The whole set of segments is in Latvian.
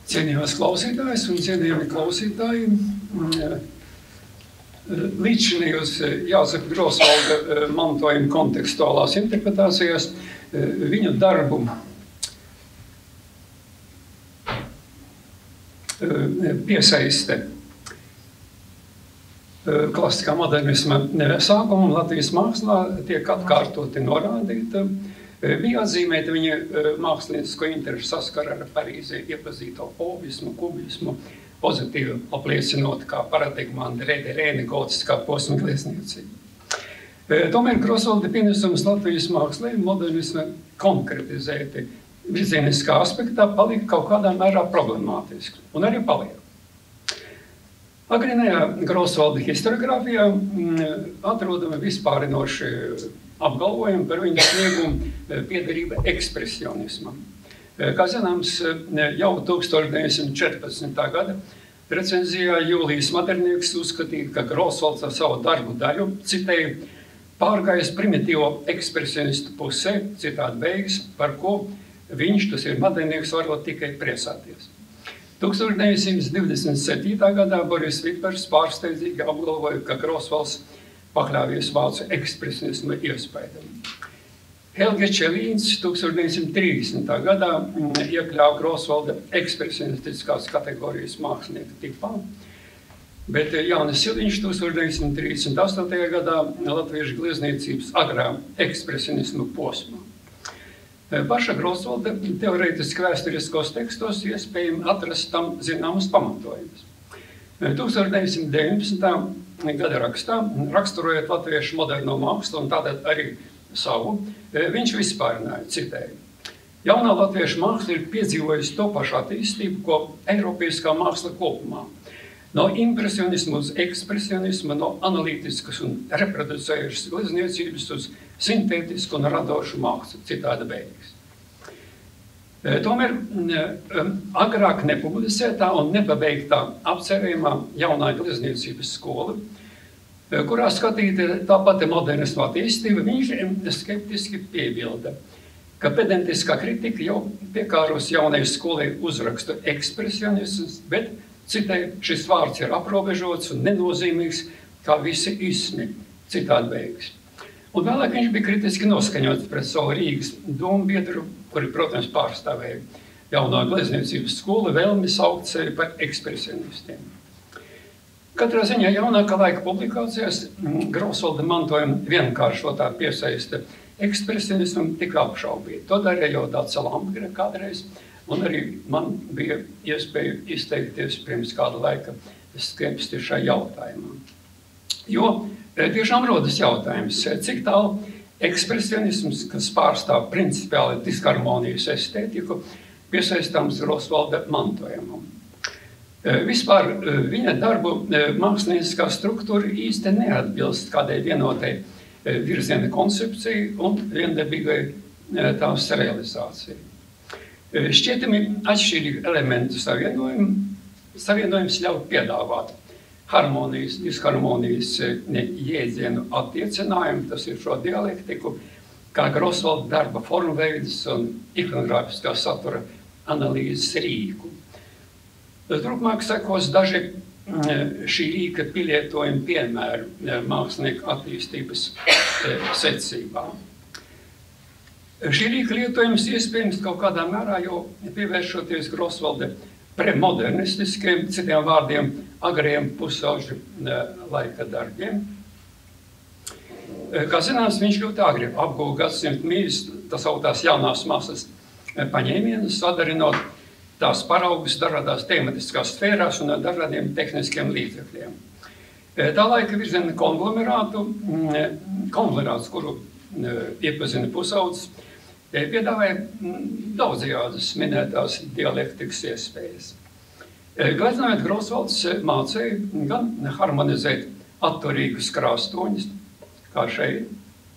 Cienījamās klausītājas un cienījami klausītāji, līdzinājos Jāzepa Grosvalda mantojuma kontekstuālās interpretācijās viņu darbu piesaiste klasiskā modernisma sākumam Latvijas mākslā tiek atkārtoti norādīta. Bija atzīmēta viņa māksliniecisko interešu saskara ar Parīzē iepazīto fauvismu, kubismu, pozitīvi apliecinot kā paradigmāni rēne gotiskā posma glezniecība. Tomēr Grosvalda pienesums Latvijas mākslē modernisma konkretizēti virzieniskā aspektā palika kaut kādā mērā problemātiski, un arī paliek. Agrīnajā Grosvalda historiogrāfijā atrodami vispārinoši apgalvojumi par viņa sniegumu piederība ekspresionismam. Kā zināms, jau 1914. gada recenzijā Jūlijs Madernieks uzskatīja, ka Grosvalds ar savu darbu daļu, citēju, pārgājis primitīvo ekspresionistu pusē, citādi beigas, par ko viņš, tas ir Madernieks, varot tikai priecāties. 1927. gadā Boris Vipers pārsteidzīgi apgalvoja, ka Grosvalds pakļāvies vācu ekspresionisma iespaidam. Helge Čelīns 1930. gadā iekļāva Grosvalda ekspresionistiskās kategorijas mākslinieka tipā, bet Jānis Siliņš 1938. gadā latviešu glezniecības agrā ekspresionisma posmā. Paša Grosvalda teorētiski vēsturiskos tekstos iespējami atrast tam zināmas pamatojumus. 1919. gada rakstā, raksturojot latviešu moderno mākslu un tātad arī savu, viņš vispārināja, citēju. Jaunā latviešu māksla ir piedzīvojusi to pašu attīstību, ko eiropeiskā māksla kopumā. No impresionismu uz ekspresionismu, no analītiskas un reproducējušas glezniecības uz sintētisku un radošu mākslu, citādi beigas. Tomēr agrāk nepublicētā un nepabeigtā apcerējumā jaunā glezniecības skola, kurā skatīta tā pati modernisma attīstība, viņš skeptiski piebilda, ka pedentiskā kritika jau piekāros jaunai skolai uzrakstu ekspresionisms, bet, citēju, šis vārds ir aprobežots un nenozīmīgs, kā visi ismi, citādi beigas. Un vēlāk viņš bija kritiski noskaņots pret savu Rīgas dombiedru, kuri, protams, pārstāvēja jaunā glezniecības skola vēlmi saukt sevi par ekspresionistiem. Katrā ziņā jaunākā laika publikācijās Grosvalda mantojuma vienkāršotā piesaiste ekspresionismam tika apšaubīta. To darīja jau Dace Lamberga kādreiz, un arī man bija iespēja izteikties pirms kāda laika skepsti šai jautājumā. Jo tiešām rodas jautājums, cik tālu ekspresionisms, kas pārstāv principiāli disharmonijas estētiku, piesaistāms Grosvalda mantojumam. Vispār viņa darbu mākslinieckā struktūra īsti neatbilst kādai vienotai virziena koncepcijai un viendabīgai tās realizācijai. Šķietami atšķirīgi elementu savienojums ļauj piedāvāt harmonijas, disharmonijas jēdzienu attiecinājumu, tas ir šo dialektiku, kā Grosvalda darba formveidus un ikonogrāfiskā satura analīzes rīku. Turpmāk sekos daži šī rīka pielietojumi piemēri mākslinieku attīstības secībā. Šī rīka lietojums iespējams kaut kādā mērā jau pievēršoties Grosvalda premodernistiskiem, citiem vārdiem, agriem pusauģu laika darbiem. Kā zināms, viņš ļoti agri apguva gadsimtu mīļus, tas augtās jaunās mākslas paņēmienus, sadarinot tās paraugus dažādās tematiskās sfērās un ar dažādiem tehniskiem līdzekļiem. Tā laika virziena konglomerāts, kuru iepazina pusaudzes, piedāvāja daudzajādas minētās dialektikas iespējas. Gleznojot, Grosvalds mācēja gan harmonizēt atturīgus krāstoņus, kā šeit,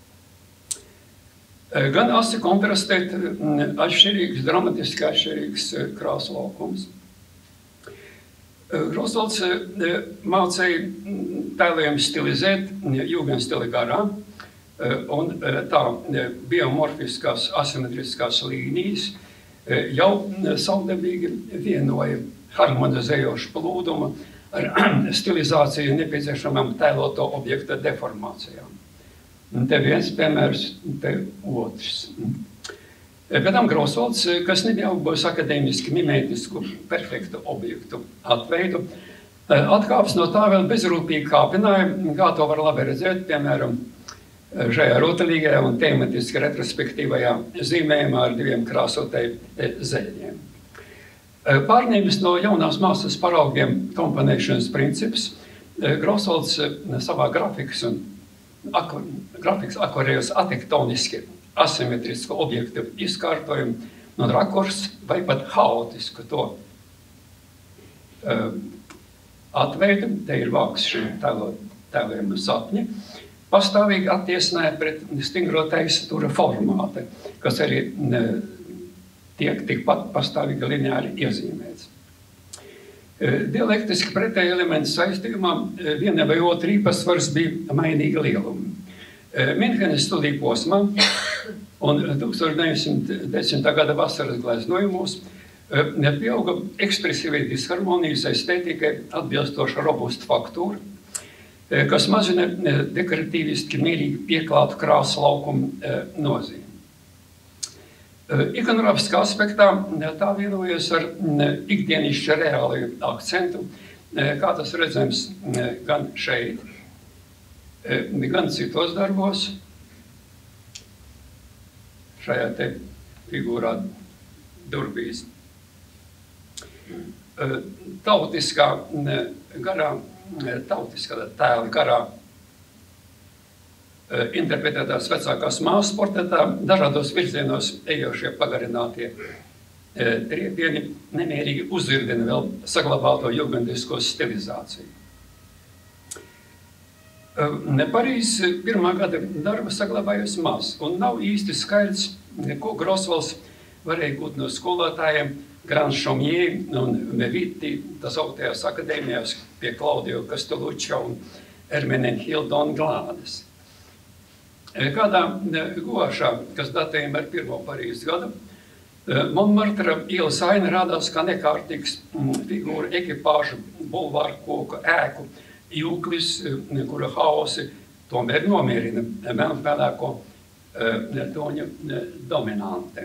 gan asi kontrastēt atšķirīgus, dramatiski atšķirīgus krāslaukums. Grosvalds mācēja tēlējumu stilizēt jūgenstila garā, un tā biomorfiskās asimetriskās līnijas jau savdabīgi vienoja harmonizējošu plūdumu ar stilizāciju nepieciešamām tēloto objekta deformācijām. Te viens piemērs, te otrs. Pēc tam Grosvalds, kas nebija apgūjis akadēmiski mimētisku perfektu objektu atveidu, atkāps no tā vēl bezrūpīgi kāpināja, kā to var labi redzēt, piemēram, šajā rotaļīgajā un tematiski retrospektīvajā zīmējumā ar 2 krāsotajiem zeļiem. Pārņēmis no jaunās mākslas paraugiem komponēšanas princips, Grosvalds savā grafikas akvarējos atektoniski asimetrisku objektu izkārtojumu un rakurs vai pat haotisku to atveidu, te ir vāks šim tēlojuma sapņi, pastāvīgi attiesināja pret stingro teisatura formāti, kas arī tiek tikpat pastāvīgi lineāri iezīmēts. Dialektiski pretēji elementi saistījumā viena vai otra īpatsvars bija mainīga lieluma. Minhenes studiju posmā un 1910. gada vasaras gleznojumos pieauga ekspresīvai disharmonijas estētikai atbilstoša robusta faktūra, kas mazina dekoratīviski mierīgi pieklātu krāsu laukumu nozīmi. Ikonografiskā aspektā tā vienojas ar ikdienišķa reāliju akcentu, kā tas redzams gan šeit, gan citos darbos, šajā te figūrā Durbīs. Tautiskā tēla garā interpretētās vecākās māsas portretā dažādos virzienos ejošie pagarinātie triepieni nemierīgi uzvirdina vēl saglabāto jugendisko stilizāciju. Parīzes pirmā gada darba saglabājas maz, un nav īsti skaidrs, ko Grosvalds varēja gūt no skolotājiem Granšomjē un Meviti, tas augtajās akadēmijās pie Klaudio Castelluccio un Ermenenhilda un Glādes. Kādā gošā, kas datējama ar 1. Parīzes gadu, Montmartra ielas aina rādās kā nekārtīgs figūra ekipāžu, bulvāru koku, ēku, jūklis, kura haosi tomēr nomierina melnpelēko toņu dominante.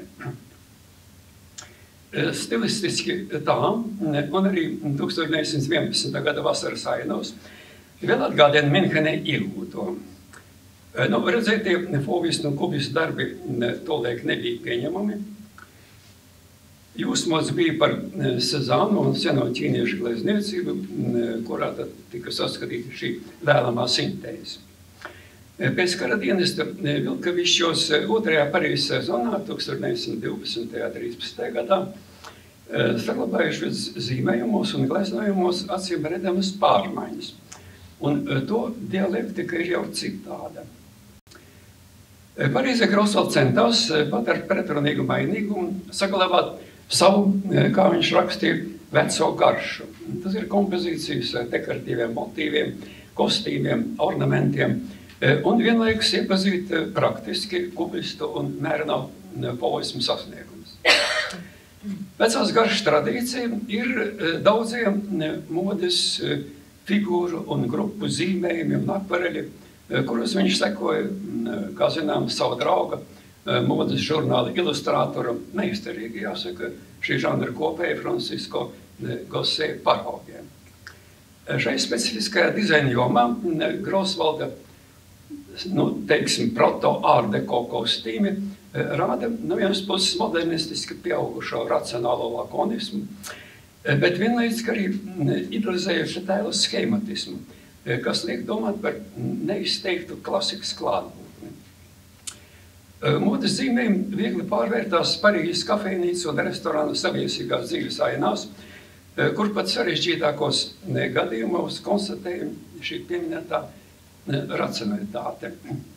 Stilistiski tā, un arī 1911. gada vasaras ainos vēl atgādina Minhenē iegūto. Redzētie fovistu un kubistu darbi tolaik nebija pieņemami. Jūsmots bija par Sezānu un seno ķīniešu glezniecību, kurā tad tika saskatīta šī vēlamā sintēze. Pēc kara dienesta Vilkavišķos 2. Parīzes sezonā 1912. 13. gadā saglabājušies zīmējumos un gleznojumos acīm redzamas pārmaiņas. Un to dialektika ir jau citāda. Parīzē Grosvalds centās pat ar pretrunīgu mainīgumu saglabāt savu, kā viņš rakstīja, veco garšu. Tas ir kompozīcijas ar dekoratīviem motīviem, kostīmiem, ornamentiem un vienlaikus iepazīt praktiski kubistu un mēreno polismu sasniegums. Vecās garšas tradīcija ir daudziem modes figūru un grupu zīmējumi un akvareļi, kurus viņš sekoja, kā zinām, savu drauga modes žurnāla ilustrātoru meistarīgi, jāsaka, šī žanra kopēja Francisco Gossē paraugiem. Šai specifiskajā dizaina jomā Grosvalda, teiksim, proto-art deco kostīmi rāda no vienas puses modernistiski pieaugušo racionālo lakonismu, bet vienlaicīgi arī idealizējuši tēlu schematismu, kas liek domāt par neizteiktu klasikas klātbūtni. Modes zīmējumi viegli pārvērtās Parīzes kafejnīcu un restorānu saviesīgās dzīves ainās, kur pat sarežģītākos gadījumos konstatējam šī pieminētā racionalitāte.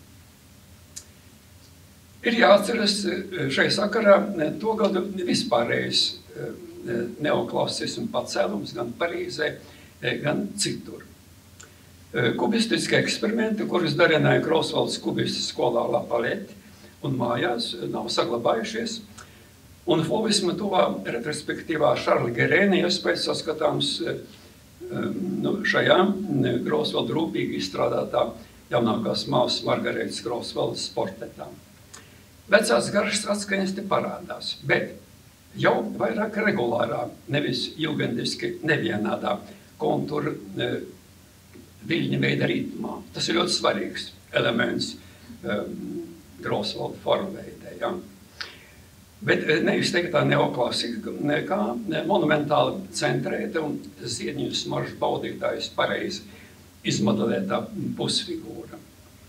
Ir jāatceras šai sakarā to gadu vispārējais neoklasismu pacēlums gan Parīzē, gan citur. Kubistiski eksperimenti, kurus darināja Grosvalds kubistu skolā La Palette un mājās, nav saglabājušies. Un fovisma tuvā retrospektīvā Šarla Gerēna iespējas saskatāms šajā Grosvalda rūpīgi izstrādātā jaunākās māsas Margaretas Grosvaldas portretā. Vecās garšas atskaņas te parādās, bet jau vairāk regulārā, nevis jugendiski nevienādā kontūra viļņa veida ritmā. Tas ir ļoti svarīgs elements Grosvalda formveidē. Ja? Bet neizteiktā neoklasika, kā monumentāli centrēta un ziedņu smaržu baudītājs pareizi izmodelētā pusfigūra.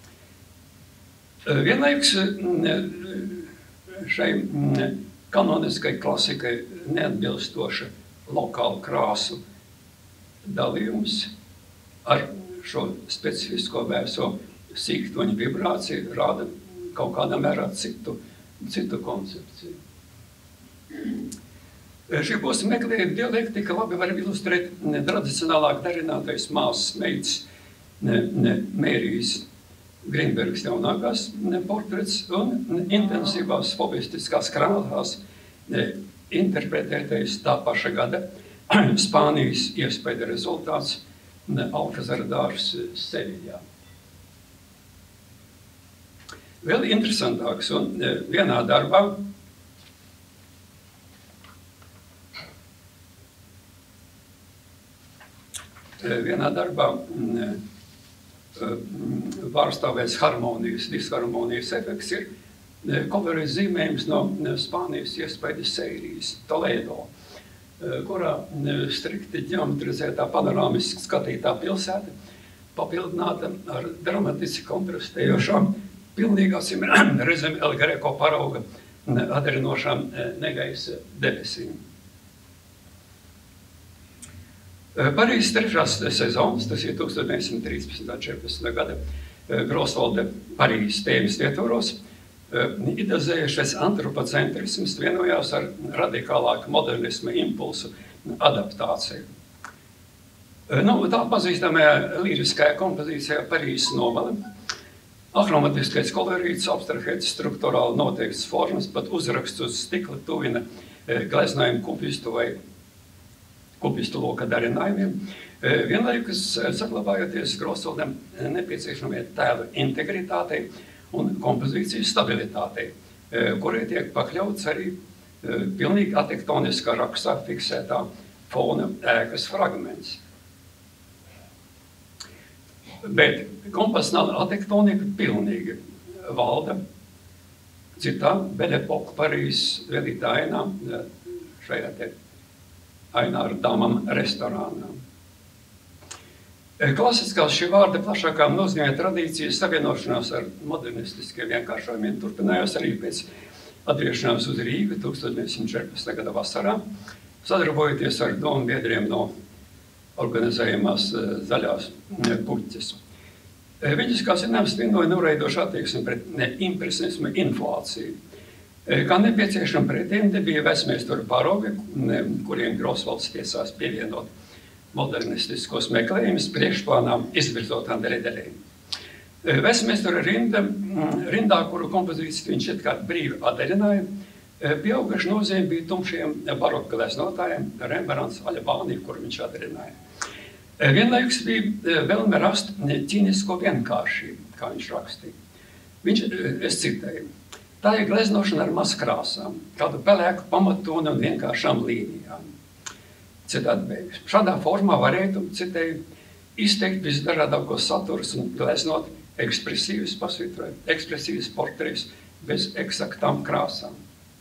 Vienlaiks šai kanoniskai klasikai neatbilstoša lokālu krāsu dalījums ar šo specifisko vēso sīktoņu vibrāciju rāda kaut kādā mērā citu koncepciju. Šie posmi meklējumi dialektika labi var ilustrēt tradicionālāk darinātais māsas meitas Mērijas Grinbergas jaunākās portrets un intensīvās fobistiskās krāsās interpretētais tā paša gada Spānijas iespēja rezultāts Alkazara dārs Seviļā. Vēl interesantāks un vienā darbā pārstāvēs harmonijas, disharmonijas efekts ir kolorijas zīmējums no Spānijas iespējas sērijas Toledo, kurā strikti ģeometrizētā panorāmiski skatītā pilsēta papildināta ar dramatiski kontrastējošām pilnīgāsim reizēm El Greco parauga adarinošām negaisa debesīm. Parīzes trešās sezonas, tas ir 1913. gada Grosvalda Parīzes tēmas ietvaros, idealizējušais antropocentrisms vienojās ar radikālāku modernisma impulsu adaptāciju. Tā pazīstamajā līriskajā kompozīcijā Parīzes novale ahromatiskais kolorīts, abstrahēts struktūrāli noteikts formas, pat uzraksts uz stikla tuvina gleznojumu kupistu vai kupistu loka darinājumiem, vienlaikus saglabājoties Grosvaldam nepieciešamie tēlu integritātei un kompozīcijas stabilitātei, kurai tiek pakļauts arī pilnīgi atektoniskā rakstā fiksētā fona ēkas fragments. Bet kompozicionāla atektonika pilnīgi valda citā Belle-Époque Parīzes vedītā ainā, šajā te ainā ar damam restorānā. Klasiskās šī vārda plašākā nozīmē tradīcijas savienošanās ar modernistiskiem vienkāršojumiem turpinājās arī pēc atgriešanās uz Rīgu 1914. gada vasarā, sadarbojoties ar domu biedriem no organizējumās zaļās puķes. Viņas, kā zināms, vienoja noreidošu attieksmi pret impresionismu inflāciju. Kā nepieciešama pretende bija vecmeistaru paraugi, kuriem Grosvalds tiesās pievienot modernistiskos meklējumus priekšplānā izvirzotām deleģēm. Vecmeistaru rindā, kuru kompozīciju viņš ietkārt brīvi atdaļināja, pieauguši nozīme bija tumšiem baroka gleznotājiem, Rembrandts, Albāni, kuru viņš atdaļināja. Vienlaikus bija vēlme rast ķīnisko vienkāršību, kā viņš rakstīja. Es citēju, tā ir gleznošana ar mazkrāsām, kādu pelēku pamatonu un vienkāršām līnijām. Citādi beigas. Šādā formā varētu, citēju, izteikt visdažādākos saturus un gleznot ekspresīvas portretus bez eksaktām krāsām.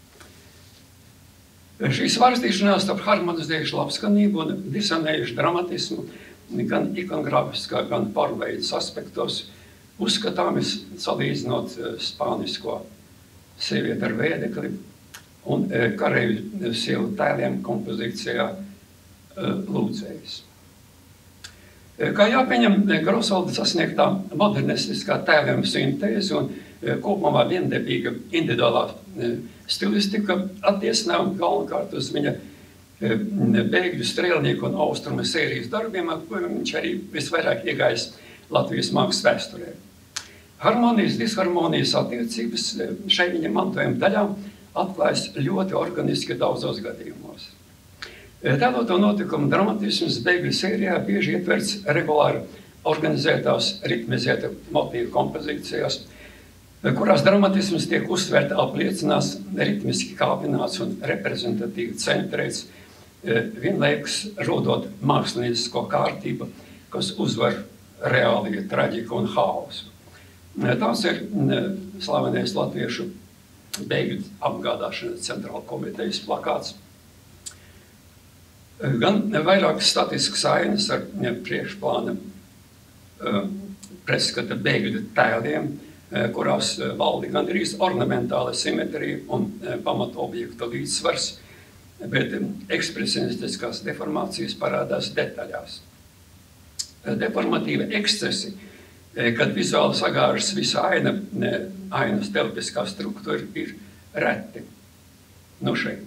Šī svārstīšanās starp harmonizējuši labskanību un disonējuši dramatismu gan ikonogrāfiskā, gan pārveidas aspektos uzskatāmis salīdzinot spānisko sievieti ar vēdekli un kareivju sievu tēliem kompozīcijā Lūdzējs. Kā jāpieņem, Grosvalda sasniegtā modernistiskā tēliem sintēze un kopumā viendabīga individuālā stilistika attiecinājuma galvenokārt uz viņa bēgļu strēlnieku un austrumu sērijas darbiem, ar kuriem viņš arī visvairāk iegājis Latvijas mākslas vēsturē. Harmonijas, disharmonijas attiecības šai viņa mantojuma daļā atklājas ļoti organiski daudzos gadījumos. Tēloto notikumu dramatisms bēgļu sērijā bieži ietverts regulāri organizētās ritmizēta motīvu kompozīcijās, kurās dramatisms tiek uzsvērta apliecinās, ritmiski kāpināts un reprezentatīvi centrēts, vienlaikus rodot māksliniecisko kārtību, kas uzvar reāliju traģiku un haosu. Tās ir slavenais latviešu bēgļu apgādāšanas centrāla komitejas plakāts. Gan vairākas statiskas ainas ar priekšplāna pretskata bēgļu tēliem, kurās valda gandrīz ornamentāla simetrija un pamatobjektu līdzsvars, bet ekspresionistiskās deformācijas parādās detaļās. Deformatīvi ekscesi, kad vizuāli sagāžas visa ainas telpiskā struktūra, ir reti. Nu šeit.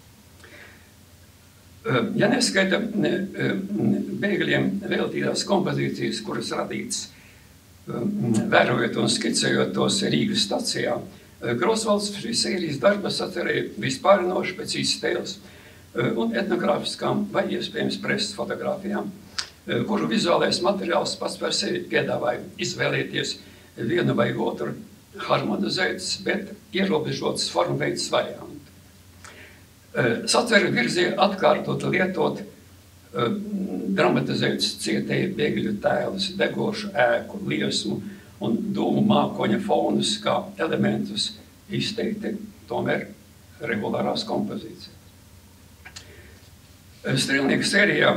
Ja neskaita bēgļiem veltītās kompozīcijas, kuras radītas vērojot un skicējot tos Rīgas stacijā, Grosvalds šīs sērijas darbas atcerēja vispārinoši pēc iztēles un etnogrāfiskām vai iespējams preses fotogrāfijām, kuru vizuālais materiāls pats par sevi piedāvāja izvēlēties vienu vai otru harmonizētas, bet ierobežotas formveids variantu. Saceru virzīja atkārtot lietot dramatizētas cietēju bēgļu tēlus, degošu ēku, liesmu un dūmu mākoņa fonus kā elementus izteikti tomēr regulārās kompozīcijas. Strēlnieku sērijā,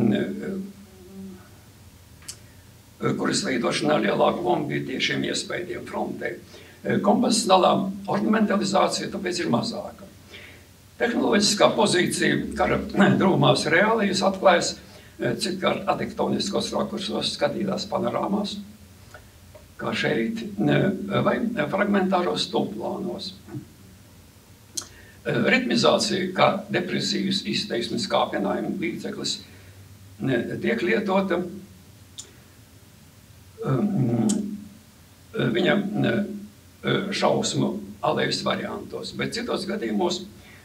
kuras veidošanā lielāka loma bija tiešiem iespaidiem frontē, kompozicionālā ornamentalizācija tāpēc ir mazāka. Tehnoloģiskā pozīcija kara drūmās reālijas atklājas citkārt atektoniskos rakursos skatītās panorāmās, kā šeit, vai fragmentāros stulplānos. Ritmizācija, kā depresīvas izteiksmes kāpinājuma līdzeklis, tiek lietota viņa šausmu alejas variantos, bet citos gadījumos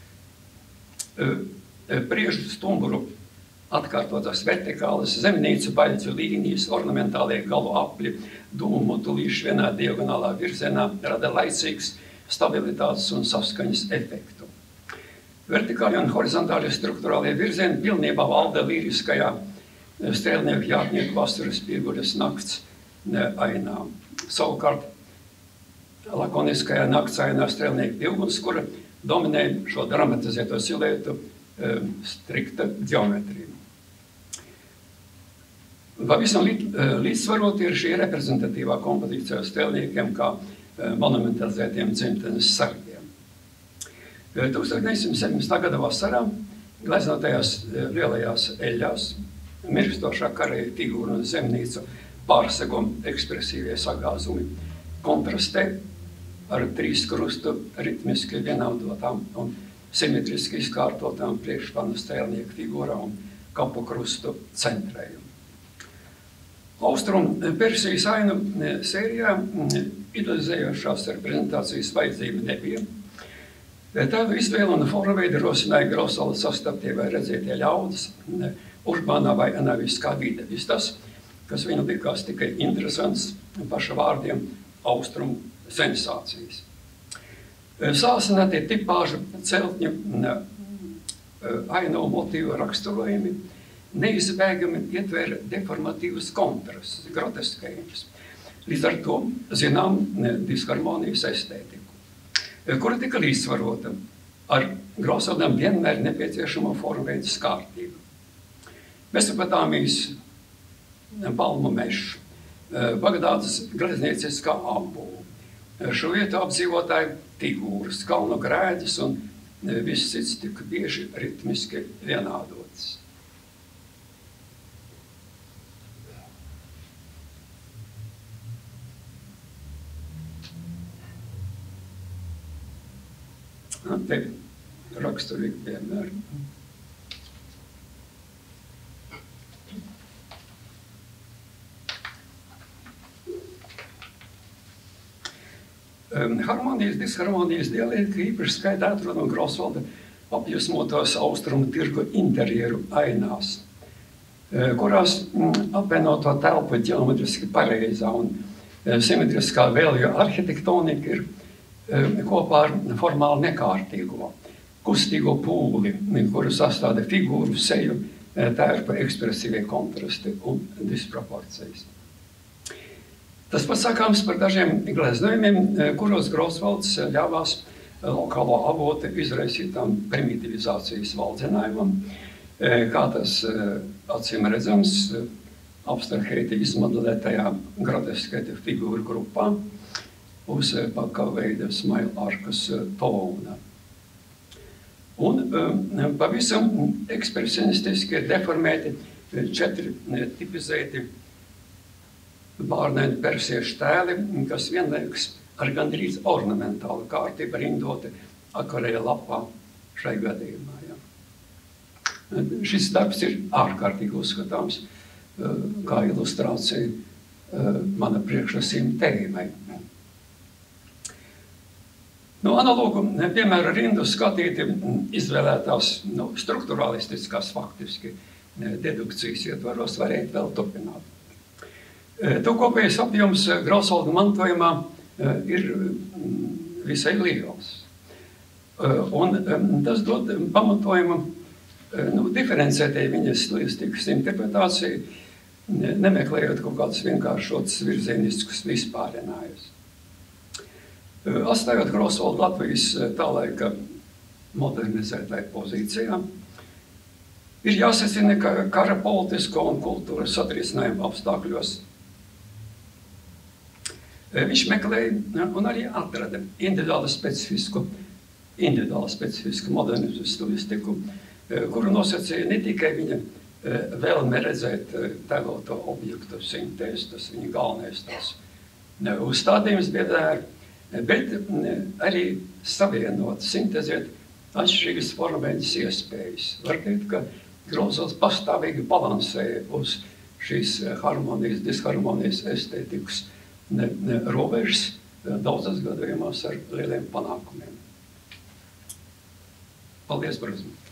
priežu stumburu atkārtotās vertikālas, zemnīcu baļķu līnijas, ornamentālie galu apli, dūmu tulīši vienā diagonālā virzienā rada laicīgs stabilitātes un saskaņas efektu. Vertikāli un horizontāli strukturālie virzieni pilnībā valda līriskajā strēlnieku jātnieku vasaras pieguļas nakts ainā. Savukārt lakoniskajā nakts ainā strēlnieku divgunskura dominē šo dramatizēto siluetu strikta ģeometrija. Pavisam līdzsvarot ir šī reprezentatīvā kompozīcija strēlniekiem kā monumentalizētiem dzimtenes sargiem. 1917. gada vasarā gleznotajās lielajās eļļās mirkstošā karēja figūra un zemnīcu pārsegum ekspresīvie sagāzumi kontrastē ar trīs krustu ritmiski vienādotām un simetriski izkārtotām priekšplāna strēlnieku figūrām un kapu krustu centrējumu. Austrum Persijas ainu sērijā idealizējošās reprezentācijas vajadzība nebija. Tādu izvēlu un formveidu rosināja Grosvalda sastaptie vai redzētie ļaudis, urbānā vai anaviskā vide. Viss tas, kas viņu likās tikai interesants paša vārdiem austrumu sensācijas. Sāsinātie tipāžu celtņu aino motīvu raksturojumi neizbēgami ietver deformatīvus kontrastus, groteskējumus. Līdz ar to zinām disharmonijas estētiku, kura tika līdzsvarota ar Grosvaldam vienmēr nepieciešamo formveidas kārtību. Mesopotāmijas palmu mežs, Bagdādas gleznieciskā apbūve, šo vietu apdzīvotāju figūras, kalnu grēdas un viss cits tika bieži ritmiski vienādots. Te raksturīgi piemēri. Harmonijas, disharmonijas dialektika īpaši skaitā atrodama Grosvalda apjūsmotos austrumu tirgu interjeru ainās, kurās apvienoto telpu ģeometriski pareizā un simetriskā vēlju arhitektonika ir kopā ar formāli nekārtīgo, kustīgo pūli, kuru sastāda figūru, seju, tērpa ekspresīvie kontrasti un disproporcijas. Tas pats sakāms par dažiem gleznojumiem, kuros Grosvalds ļāvās lokālo avotu izraisītām primitivizācijas valdzinājumam, kā tas acīm redzams abstrahēti izmodelētajā groteskēta figūru grupā uz pakaveida smaila arkas tona. Un pavisam ekspresionistiski deformēti 4 tipizēti vārnaini persiešu tēli, kas vienlaikus ar gandrīz ornamentālu kārtību rindoti akvarēļa lapā šai gadījumā. Ja. Šis darbs ir ārkārtīgi uzskatāms kā ilustrācija mana priekšlasījuma tēmai. Analogu piemēra rindu skatīti izvēlētās strukturalistiskās faktiski dedukcijas ietvaros varētu vēl turpināt. To kopējais apjoms Grosvalda mantojumā ir visai liels. Un tas dod pamatojumu diferencētai viņas stilistikas interpretāciju, nemeklējot kaut kādus vienkāršotus virzieniskus vispārinājumus. Atstājot Grosvaldu Latvijas tā laika modernizētai pozīcijā, ir jāsacina, ka kara politisko un kultūras satrisinājuma apstākļos viņš meklēja un arī atrada individuāli specifisku modernismu stilistiku, kuru nosacīja ne tikai viņa vēlme redzēt tēloto objektu sintēzi, tas viņa galvenais tās uzstādījums bija, bet arī savienot, sintezēt atšķirīgas formēņas iespējas. Var teikt, ka Grosvalds pastāvīgi balansēja uz šīs harmonijas, disharmonijas estētikas robežas, daudzas gadījumās ar lieliem panākumiem. Paldies par uzmanību!